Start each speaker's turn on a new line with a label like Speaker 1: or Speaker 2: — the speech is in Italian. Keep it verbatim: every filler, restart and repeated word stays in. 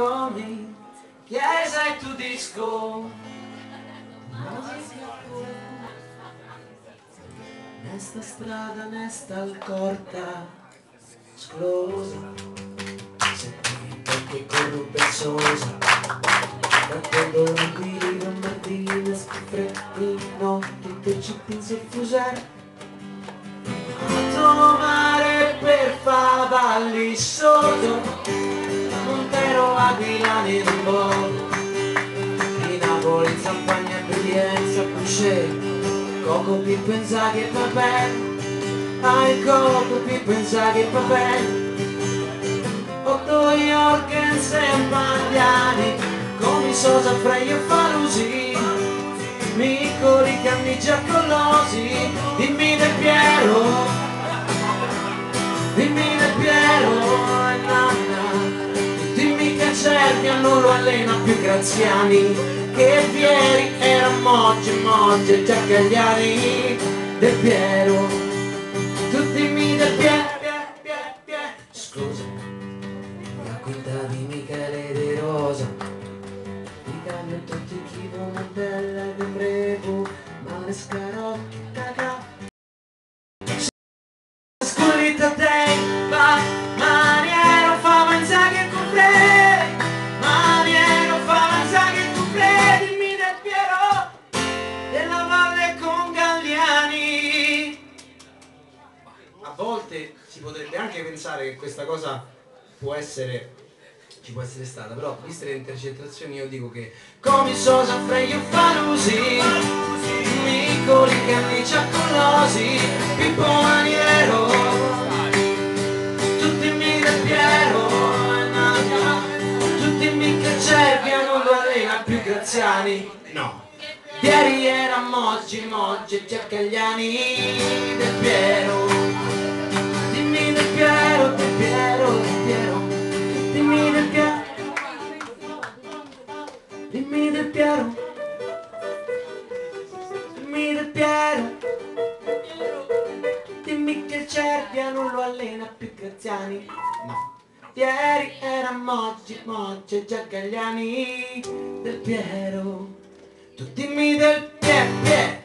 Speaker 1: nomi, chiesa e tu disco. Nesta strada, nesta corta sclosa, perché corro pensosa, battendo l'ambili, non martine, freddi notti, che ci penso fusare. Alto mare per favalli sotto, Montero, Aquilani e Bodo, di Napoli, Zampagna, Brienza, Pusce, Coco, Pippo, Inzaghi e Papen, ah il Coco, Pippo, Inzaghi e Papen, Otto Jorgensen, Pagliani, Comi, Sosa, Freio, Falusi, Miccoli, Cannigia, Collosi, dimmi Del Piero, dimmi Del Piero, e nanna, dimmi che Cervia non lo allena più Graziani, che Vieri era Moggi, Moggi e Giacagliani. Del Piero, tu dimmi Del Piero, scusa, la quinta di Michele De Rosa, di cambio tutti chi una bella e brevo, ma le scarocche cacà, sculita te, va, maniero, fama, Inzaghi e Cuplé, maniero, fama, Inzaghi e Cuplé, dimmi Del Piero, della Valle con Galliani. A volte si potrebbe anche pensare che questa cosa può essere, ci può essere stata, però viste le intercettazioni io dico che Comi, Sosa, Freio, Falusi, Miccoli, Cannigia, Collosi, Pippo Maniero, tutti mi Del Piero, tutti mi che Cervia non lo allena più Graziani, no, ieri era Moggi, Moggi e Giacagliani. Del Piero, dimmi Del Piero, Del Piero, Del Piero, dimmi Del Piero, dimmi Del Piero, dimmi Del Piero, dimmi che Cervia non lo allena più Graziani, no, ieri era Moggi, Moggi e Giacagliani. Del Piero, tu dimmi Del Piero, Piero.